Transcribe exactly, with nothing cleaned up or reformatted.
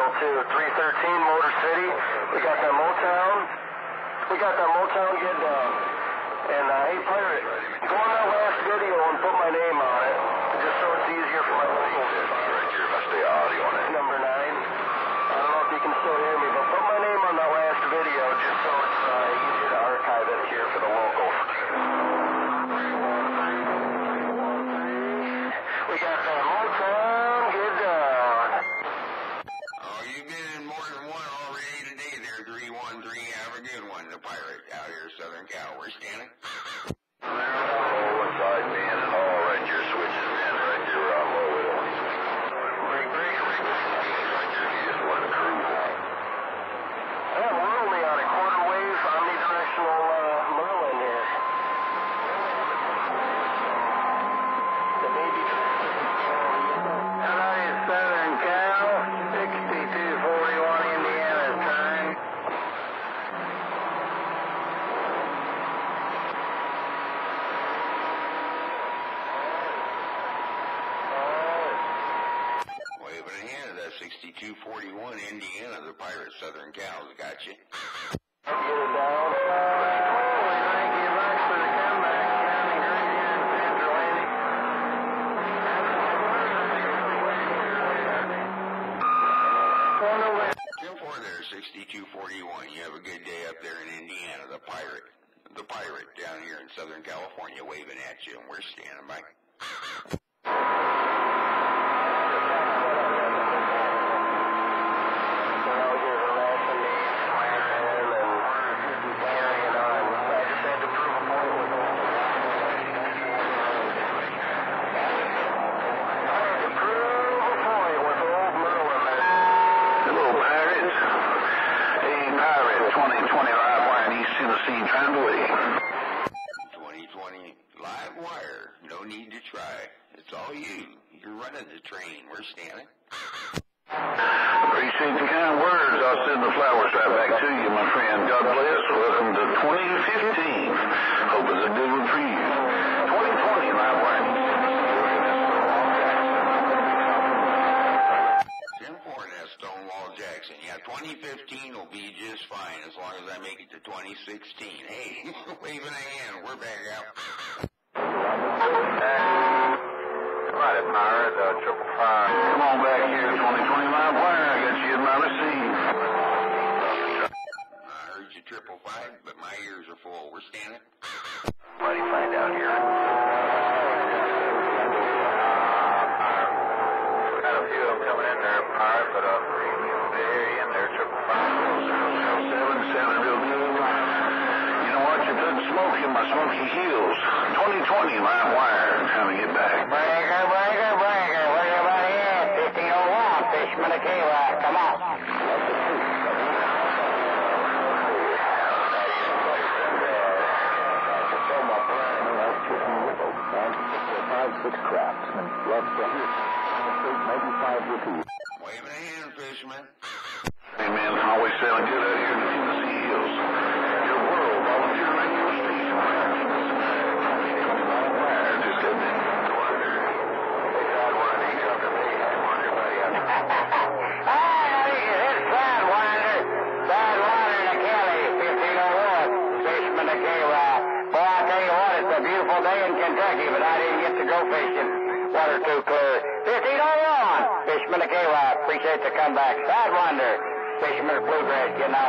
to three thirteen Motor City. We got that Motown. We got that Motown get down. And, uh, hey, Pirate, go on that last video and put my name on it, just so it's easier for my locals. Number nine. I don't know if you can still hear me, but put my name on that last video, just so it's uh, easier to archive it here for the locals. We got that Motown get down. Oh, you've been in more than one already today there, three one three. Have a good one. The Pirate out here, Southern Cal. We're standing. Oh, inside man and all, right your switches, man, right your uh, low it on. Break, break, break. Right your just one crew. Yeah, we're only on a quarter wave omnidirectional uh, Merlin here. The baby. Hello, Southern Cal, sixty-two forty-one Indiana time. Waving ahead of that sixty-two forty-one Indiana, the Pirate Southern Cal's got you. Get it down. We thank you much for the comeback, County Green and Central Atlantic. ten four there, sixty-two forty-one. You have a good day up there in Indiana, the Pirate. The Pirate down here in Southern California waving at you, and we're standing by. twenty twenty LiveWire in East Tennessee, Trandaway. twenty twenty LiveWire, no need to try. It's all you. You're running the train. We're standing. Appreciate the kind words. I'll send the flowers right back to you, my friend. God bless. Welcome to twenty fifteen. Hope it's a good one for you. twenty twenty LiveWire in East Tennessee. ten four, that's Stonewall Jackson. Yeah, twenty fifteen will be just fine as long as I make it to twenty sixteen. Hey, waving a hand. We're back out. Right, Pirate, uh, triple five. Come on back here, twenty twenty LiveWire. I got you in my receive. I heard you triple five, but my ears are full. We're standing. What do you find out here? Got a few of them coming in there, Pirate, but uh, they're in there, triple five. Seven, sounded real good. You know what? You're putting smoke in my smoky heels. twenty twenty LiveWire. Time to get back. Breaker, breaker, breaker. Where's everybody at? fifteen oh one, Fishman to KoolAid. Come on. Five, six craftsmen. Love to hear. Maybe five repeat. Waving a hand, Fishman. Hey, man, always sound good out here in the Tennessee Hills. Your world, volunteer radio station. Just got me. But I didn't get to go fishing. Water too clear. fifteen oh one. Fishman to KoolAid. Appreciate the comeback. Sidewinder. Fisherman Bluegrass getting out.